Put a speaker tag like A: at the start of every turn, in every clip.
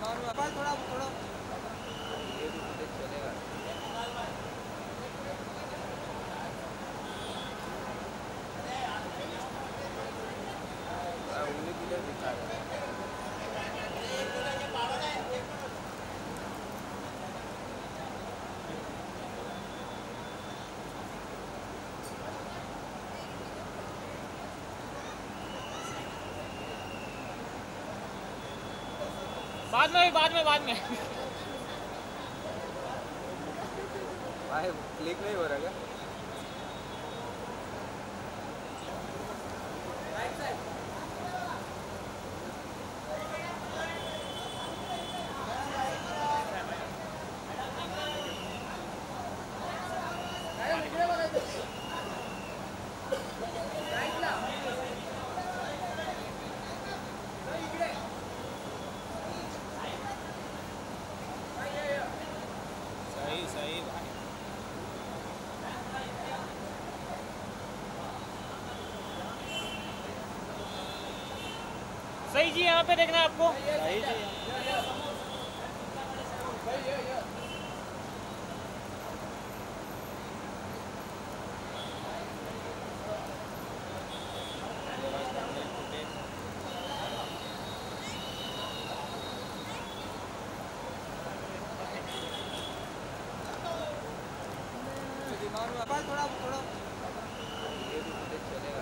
A: थोड़ा थोड़ा
B: ये भी फुटेज चलेगा। उंगली किधर दिखा रहा है?
C: बाद में
B: भाई क्लिक नहीं हो रहा क्या?
C: सही भाई। सही जी, यहाँ पे देखना है आपको। सही जी।
A: थोड़ा थोड़ा
B: ये भी फुटेज चलेगा।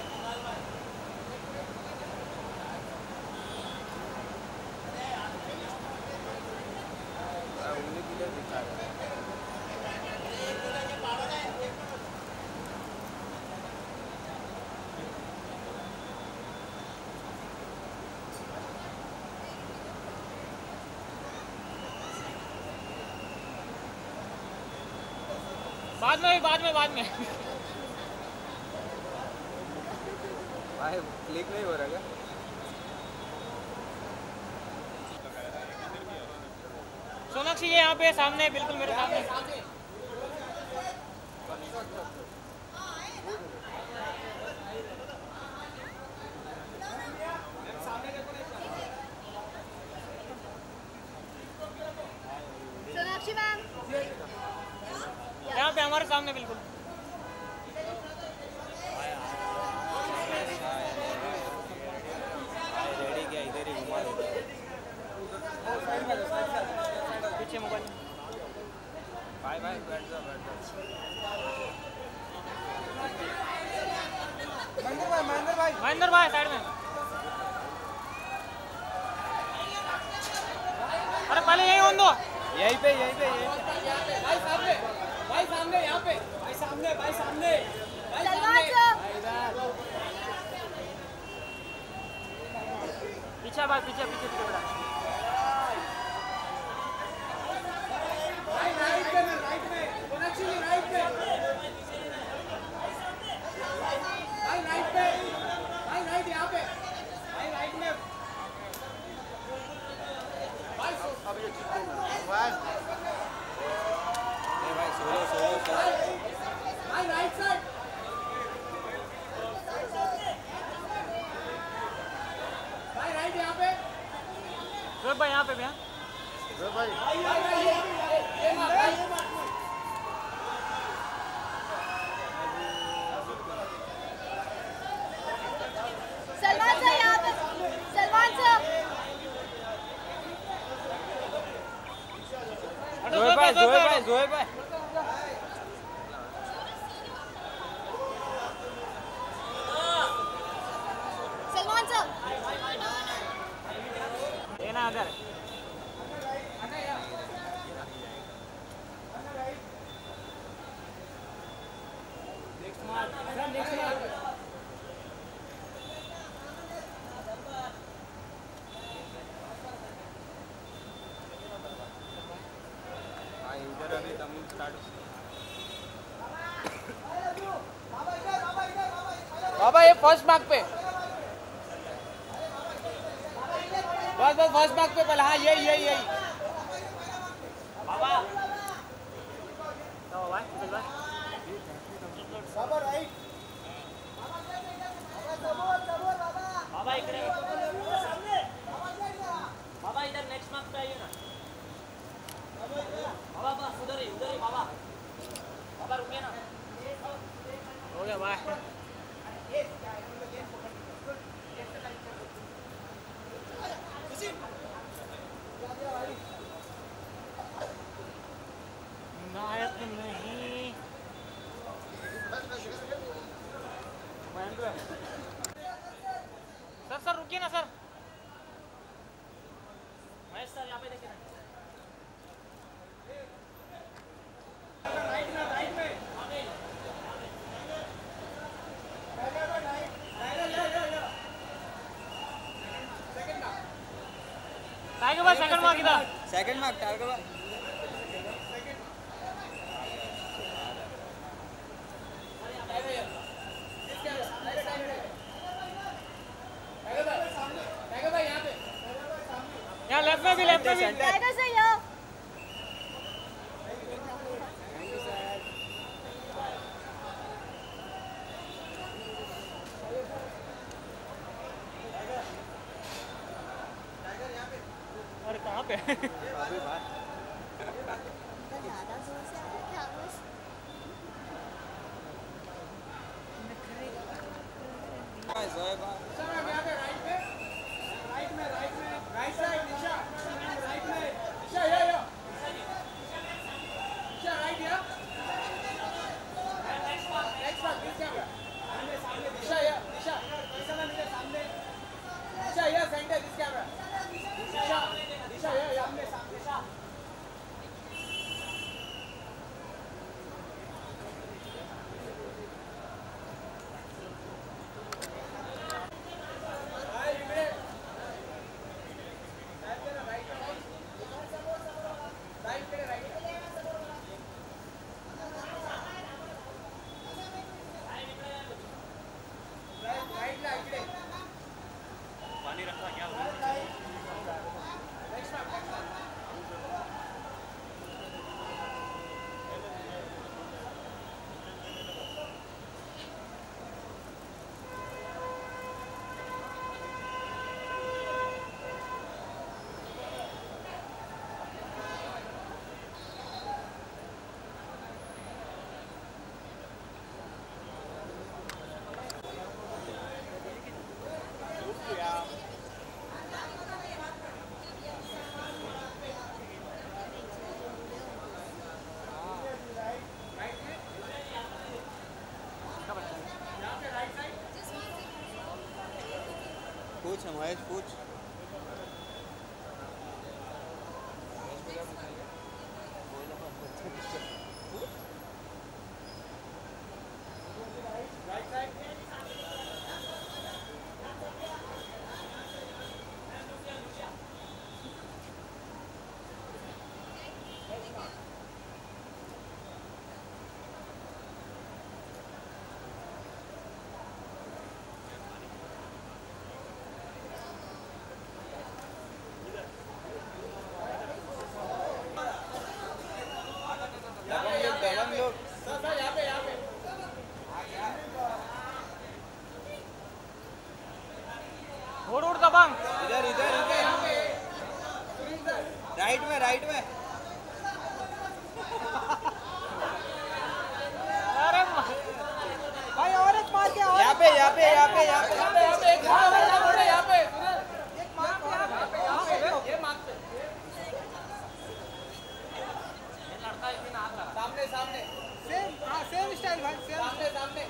B: उंगली किधर दिखा रहा है?
C: बाद में
B: भाई क्लिक नहीं हो रहा क्या?
C: सोनाक्षी ये यहाँ पे सामने, बिल्कुल मेरे सामने।
D: सोनाक्षी मैम
C: यहाँ पे हमारे सामने बिल्कुल।
B: रेडी क्या इधर ही घुमा दो।
C: पीछे मोबाइल।
B: भाई बैठ जाओ।
A: महेंद्र भाई
C: साइड में। अरे पहले यही होने दो।
B: यहीं पे
A: भाई सामने यहाँ पे भाई सामने
C: पीछे बात पीछे बेटा।
A: राइट में सोनाक्षी जी राइट में भाई राइट यहाँ पे भाई राइट में
B: अब ये भाई सोलो
A: भाई राइट साइड भाई राइट यहाँ पे
C: भाई यहाँ पे भैया।
D: सलमान सर यहाँ पे, सलमान सर।
B: जोए भाई
D: सलमान सर
C: लेना उधर।
B: इधर अभी तमिल स्टार्ट।
A: बाबा ये फर्स्ट मार्क पे बस फर्स्ट मार्क पे पहले। हाँ यही
C: बाबा
A: बाबा राइट
C: बाबा इधर नेक्स्ट मार्क पे नायक नहीं सर रुकिए ना सर। महेश सर यहाँ पे देखिए ना। टाइगर भाई सेकंड मार्क इधर।
B: सेकंड मार्क टारगेट भाई
C: यहाँ लेफ्ट में भी
D: टाइगर से या
C: अरे कहाँ पे
B: अभी बात
D: ज़्यादा जोर से आ रहा है बस
B: जोए बात
A: राइट साइड निशा राइट में निशा या निशा राइट या नेक्स्ट बार दिस कैमरा निशा या निशा ना मेरे सामने निशा या सेंटर दिस कैमरा निशा या अपने सामने
C: पानी रखा क्या
B: पूछ महेश पूछ
C: उड़ दबंग
B: इधर इधर इधर राइट में
C: अरे
A: भाई और एक मार के और
B: यहाँ पे
A: एक मार यहाँ पे ये मार पे सामने सेम स्टाइल भाई सामने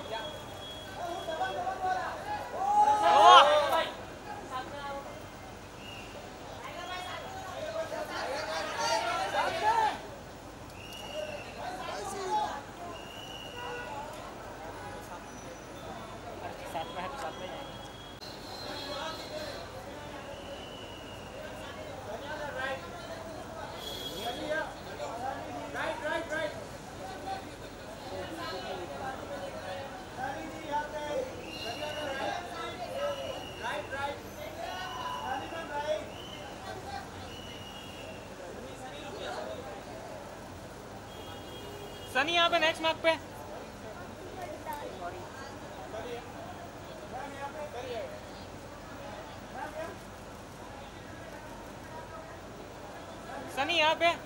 C: साथ में है तो साथ में जाएंगे। सनी यहाँ पे नेक्स्ट मार्क पे सनी यहाँ पे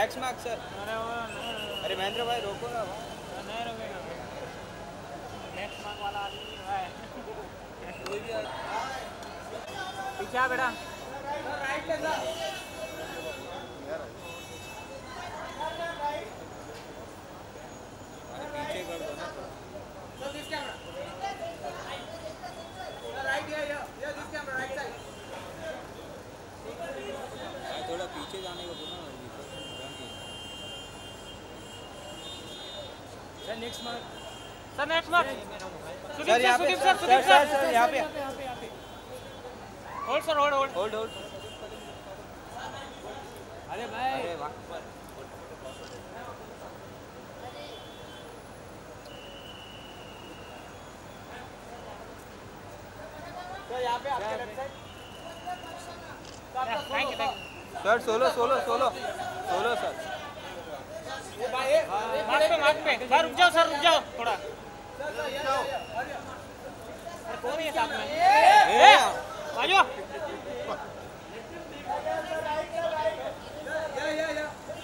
B: नेक्स्ट मार्क सर।
C: अरे वो नहीं
B: अरे महेंद्र भाई रोको ना भाई।
C: नहीं रुकेगा नेक्स्ट मार्क वाला आदमी नहीं है पीछे आ बेटा
A: राइट ले जा
B: पीछे कर दो ना।
A: So this camera. Right here, here. Here, this camera, right side.
B: भाई थोड़ा पीछे जाने को बोलो ना।
A: Sir, next mark.
C: Sir next mark
B: sir यहाँ पे
C: सुदीप सर
B: यहाँ पे
C: hold sir hold hold
B: hold hold.
A: अरे भाई.
B: अरे वाह।
A: Sir, यहाँ पे आपके left side.
C: Thank you
B: sir solo solo solo solo sir.
A: ये भाई.
C: मार्क पे सर रुक जाओ थोड़ा
A: Sir, ये जाओ.
C: सर कौन है साथ में
B: ए
C: आजो
A: Yeah.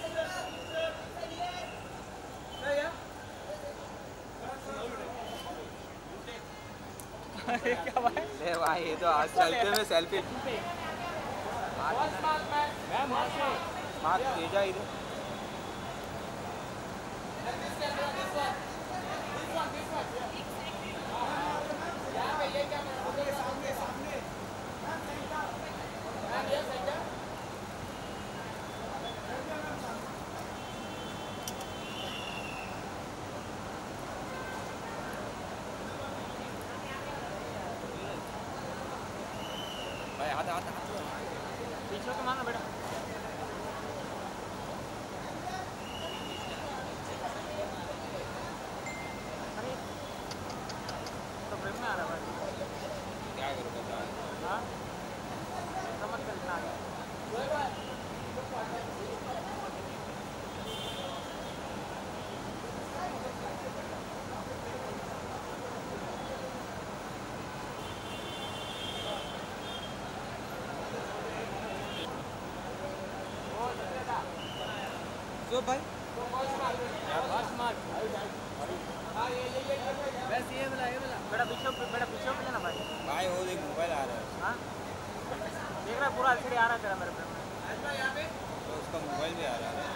C: क्या भाई
B: ले भाई ये तो आज चलते में selfie
A: First mark, man.
B: Mark भेजा इधर।
A: This camera, this one. This one. यहाँ पे ये camera. Okay, सामने. And here, center.
B: भाई हाथ
C: पीछे को मारना बेटा अरे तो फ्रेम में आ रहा है भाई
B: क्या करूँ बता।
C: हाँ समझ कर इतना आ गया
B: जो भाई
A: बस ये वाला.
C: बेटा पीछे हो ना भाई
B: भाई वो देख मोबाइल आ रहा है
C: हाँ देख रहा है पूरा एलसीडी आ रहा है तेरा मेरे फ्रेम में
A: यहाँ पे.
B: तो उसका मोबाइल भी आ रहा है।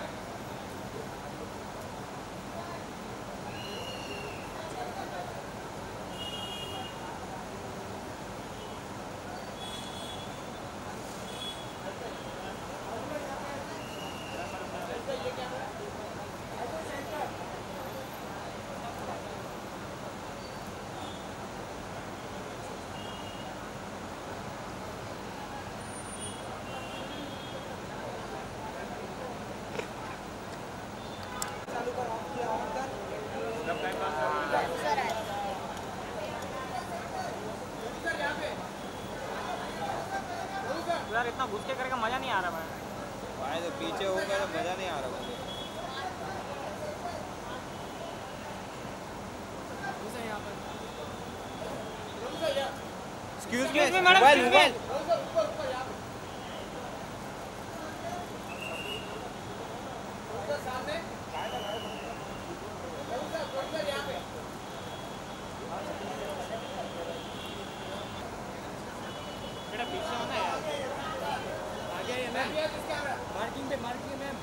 C: यार इतना घुस के करके मजा नहीं आ रहा भाई
B: भाई तो पीछे होगा तो मज़ा नहीं आ रहा मुझे। Excuse me
C: madam
B: mobile mobile.
A: सामने. यहाँ पे.
C: बेटा पीछे होना यार
A: आगे ये ma'am. Here, this camera. Marking पे ma'am.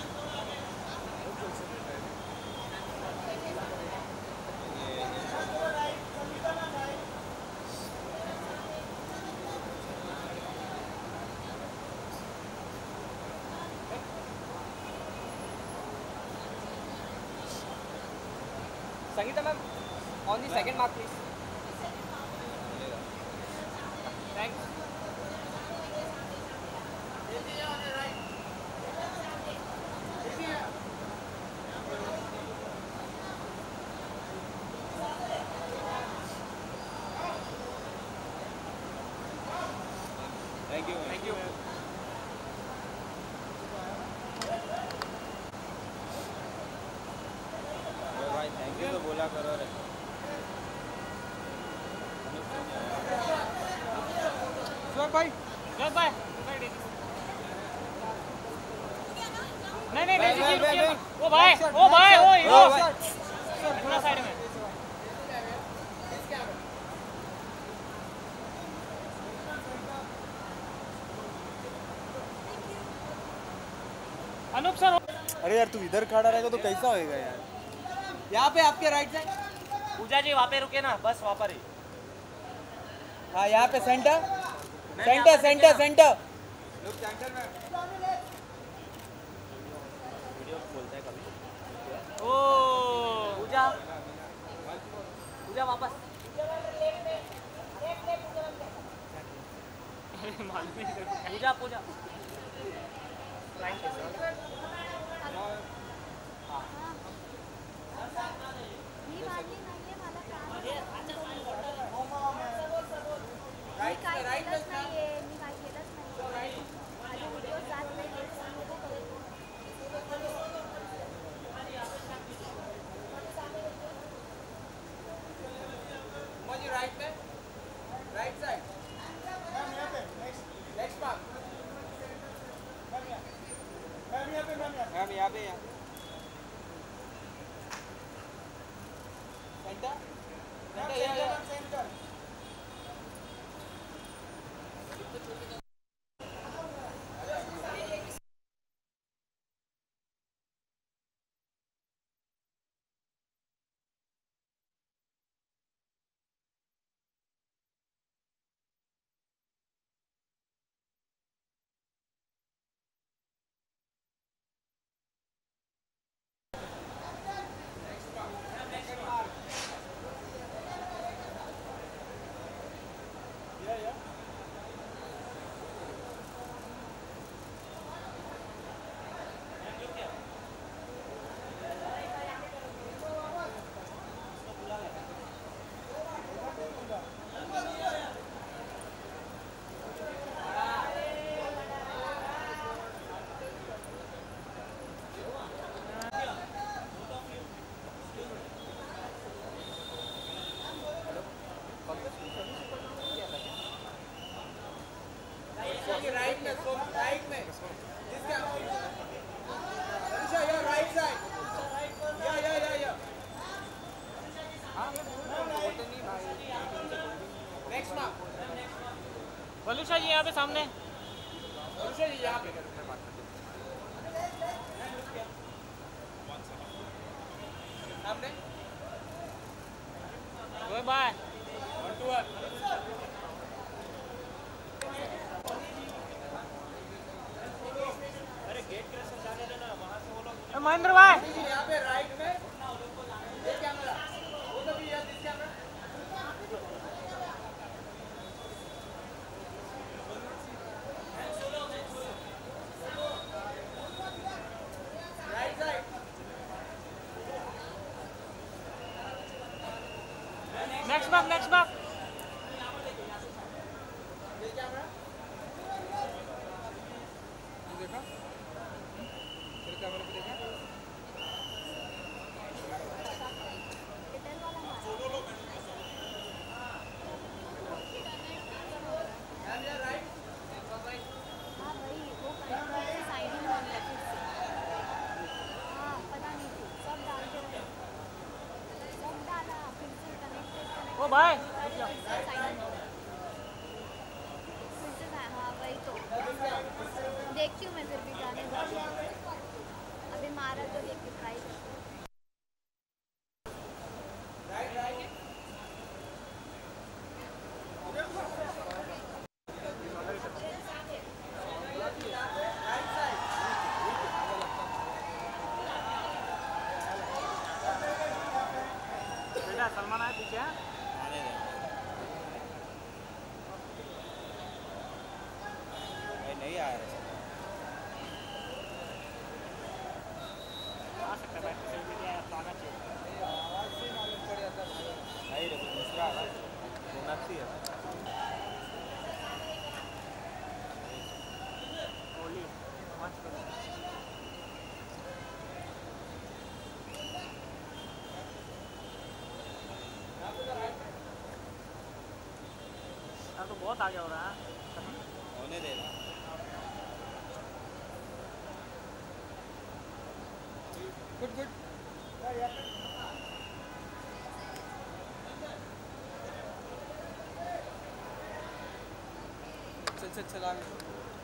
E: Sangeeta ma'am, on the second mark please.
C: Thanks
B: thank you भाई थैंक यू तो बोला करो रे।
C: भाई नहीं में ओ भाई ओ हीरो पूरा साइड में अनूप सर।
A: अरे यार तू इधर खड़ा रहेगा तो कैसा होएगा यार। यहाँ पे आपके राइट साइड।
E: पूजा जी वहाँ पे रुके ना, बस वहाँ पर ही।
A: हाँ यहाँ पे सेंटर सेंटर सेंटर सेंटर।
B: लोग सेंटर में
E: वीडियो खोलते हैं कभी।
C: ओ
E: पूजा पूजा वापस।
C: मालूम नहीं।
E: पूजा पूजा
A: राइट में right side. Next part.
B: Ma'am यहाँ पे
A: सेंटर सेंटर सेंटर। राइट में राइट में जिसका या राइट साइड या नेक्स्ट मार्क।
C: बलूशा जी यहाँ पे सामने।
A: बलूशा जी यहाँ पे सामने।
C: ओए बाय
A: 1 2 1।
C: महेंद्र भाई
A: यहाँ पे राइट में ये कैमरा वो तो भी है this camera. Right side.
C: Next back next back.
A: ये कैमरा
B: देखा तेरे कैमरे पे देखा।
C: ओ भाई
D: देखती हूँ मैं फिर भी गाने अभी मारा तो देख के ट्राई करती हूँ।
C: बेटा सलमान आए पीछे हैं।
B: नहीं आ रहा
C: आ सकता है बैठ के सेल्फी लिया तो आना चाहिए।
B: आवाज से मालूम पड़ जाता नहीं रे दूसरा सोनाक्षी है।
C: होली मच करो। यार तो बहुत आगे हो रहा है।
B: होने दे ना
E: गुड गुड चल चल चल आगे